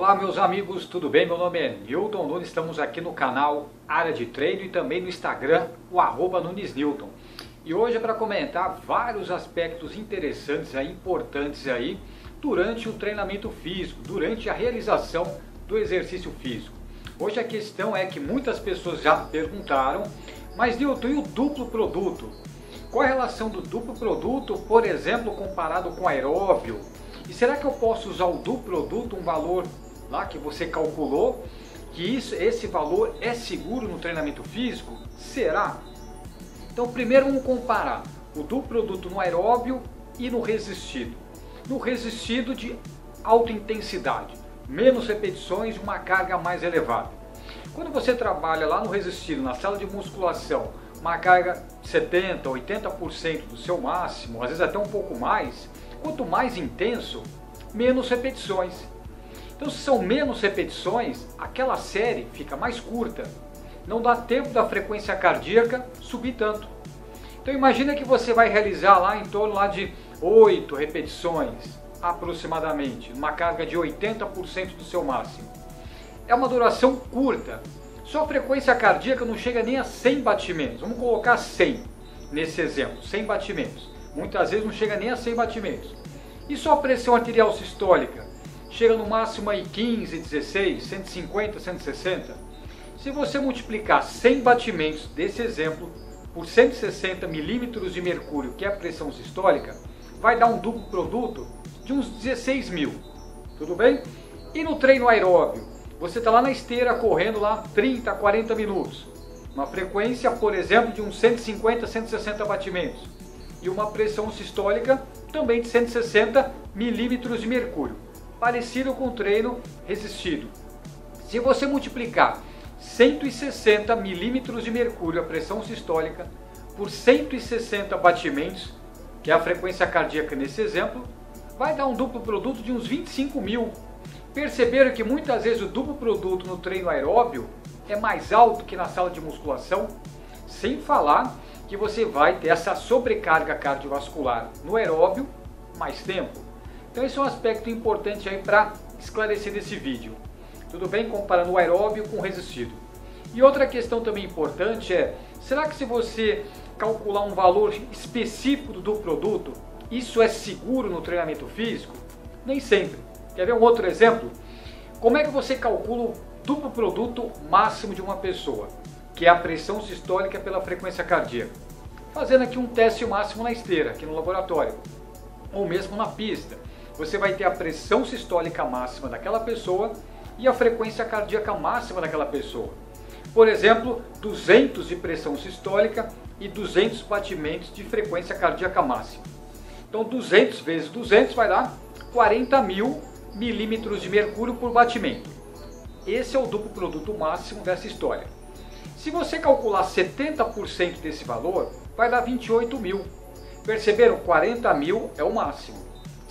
Olá meus amigos, tudo bem? Meu nome é Newton Nunes, estamos aqui no canal Área de Treino e também no Instagram, o @NunesNewton. E hoje é para comentar vários aspectos interessantes e importantes aí durante o treinamento físico, durante a realização do exercício físico. Hoje a questão é que muitas pessoas já perguntaram, mas Newton, e o duplo produto? Qual a relação do duplo produto, por exemplo, comparado com aeróbio? E será que eu posso usar o duplo produto, um valor lá que você calculou, que esse valor é seguro no treinamento físico? Será? Então primeiro vamos comparar o duplo produto no aeróbio e no resistido. No resistido de alta intensidade, menos repetições e uma carga mais elevada. Quando você trabalha lá no resistido, na sala de musculação, uma carga de 70%, 80% do seu máximo, às vezes até um pouco mais, quanto mais intenso, menos repetições. Então, se são menos repetições, aquela série fica mais curta. Não dá tempo da frequência cardíaca subir tanto. Então, imagina que você vai realizar lá em torno lá de 8 repetições, aproximadamente, uma carga de 80% do seu máximo. É uma duração curta. Sua frequência cardíaca não chega nem a 100 batimentos. Vamos colocar 100 nesse exemplo, 100 batimentos. Muitas vezes não chega nem a 100 batimentos. E sua pressão arterial sistólica? Chega no máximo aí 15, 16, 150, 160. Se você multiplicar 100 batimentos desse exemplo por 160 milímetros de mercúrio, que é a pressão sistólica, vai dar um duplo produto de uns 16 mil. Tudo bem? E no treino aeróbio? Você está lá na esteira correndo lá 30, 40 minutos. Uma frequência, por exemplo, de uns 150, 160 batimentos. E uma pressão sistólica também de 160 milímetros de mercúrio. Parecido com o treino resistido. Se você multiplicar 160 milímetros de mercúrio, a pressão sistólica, por 160 batimentos, que é a frequência cardíaca nesse exemplo, vai dar um duplo produto de uns 25 mil. Perceberam que muitas vezes o duplo produto no treino aeróbio é mais alto que na sala de musculação? Sem falar que você vai ter essa sobrecarga cardiovascular no aeróbio mais tempo. Então esse é um aspecto importante aí para esclarecer nesse vídeo. Tudo bem? Comparando o aeróbio com o resistido. E outra questão também importante é, será que se você calcular um valor específico do duplo produto, isso é seguro no treinamento físico? Nem sempre. Quer ver um outro exemplo? Como é que você calcula o duplo produto máximo de uma pessoa, que é a pressão sistólica pela frequência cardíaca? Fazendo aqui um teste máximo na esteira, aqui no laboratório, ou mesmo na pista. Você vai ter a pressão sistólica máxima daquela pessoa e a frequência cardíaca máxima daquela pessoa. Por exemplo, 200 de pressão sistólica e 200 batimentos de frequência cardíaca máxima. Então 200 vezes 200 vai dar 40 mil milímetros de mercúrio por batimento. Esse é o duplo produto máximo dessa história. Se você calcular 70% desse valor, vai dar 28 mil. Perceberam? 40 mil é o máximo.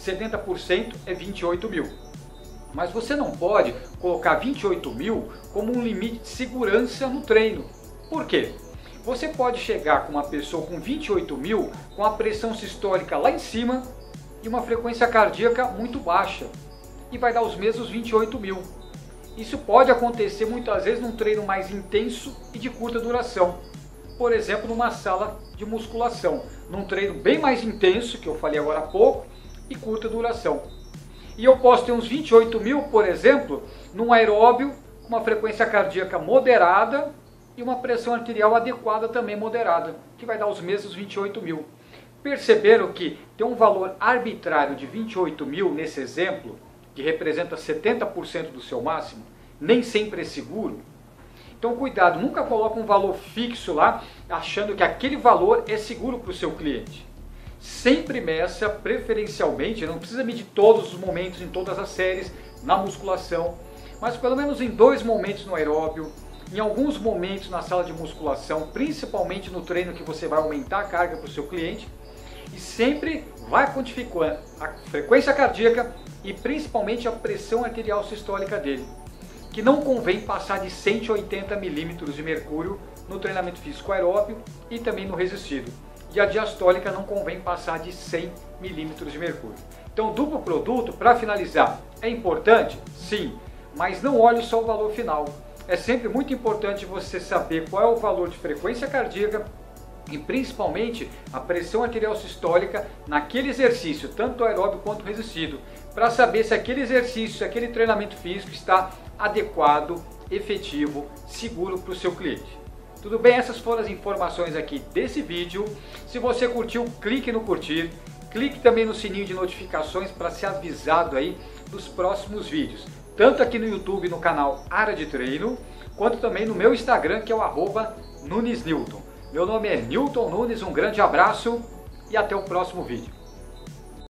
70% é 28 mil. Mas você não pode colocar 28 mil como um limite de segurança no treino. Por quê? Você pode chegar com uma pessoa com 28 mil, com a pressão sistólica lá em cima e uma frequência cardíaca muito baixa. E vai dar os mesmos 28 mil. Isso pode acontecer muitas vezes num treino mais intenso e de curta duração. Por exemplo, numa sala de musculação. Num treino bem mais intenso, que eu falei agora há pouco, e curta duração. E eu posso ter uns 28 mil, por exemplo, num aeróbio com uma frequência cardíaca moderada e uma pressão arterial adequada também moderada, que vai dar os mesmos 28 mil. Perceberam que tem um valor arbitrário de 28 mil nesse exemplo, que representa 70% do seu máximo, nem sempre é seguro? Então cuidado, nunca coloque um valor fixo lá, achando que aquele valor é seguro para o seu cliente. Sempre meça preferencialmente, não precisa medir todos os momentos em todas as séries, na musculação, mas pelo menos em 2 momentos no aeróbio, em alguns momentos na sala de musculação, principalmente no treino que você vai aumentar a carga para o seu cliente, e sempre vai quantificando a frequência cardíaca e principalmente a pressão arterial sistólica dele, que não convém passar de 180 milímetros de mercúrio no treinamento físico aeróbio e também no resistido. E a diastólica não convém passar de 100 milímetros de mercúrio. Então, duplo produto, para finalizar, é importante? Sim, mas não olhe só o valor final. É sempre muito importante você saber qual é o valor de frequência cardíaca e principalmente a pressão arterial sistólica naquele exercício, tanto aeróbico quanto resistido, para saber se aquele exercício, se aquele treinamento físico está adequado, efetivo, seguro para o seu cliente. Tudo bem? Essas foram as informações aqui desse vídeo. Se você curtiu, clique no curtir, clique também no sininho de notificações para ser avisado aí dos próximos vídeos, tanto aqui no YouTube no canal Área de Treino, quanto também no meu Instagram, que é o @NunesNewton. Meu nome é Newton Nunes, um grande abraço e até o próximo vídeo.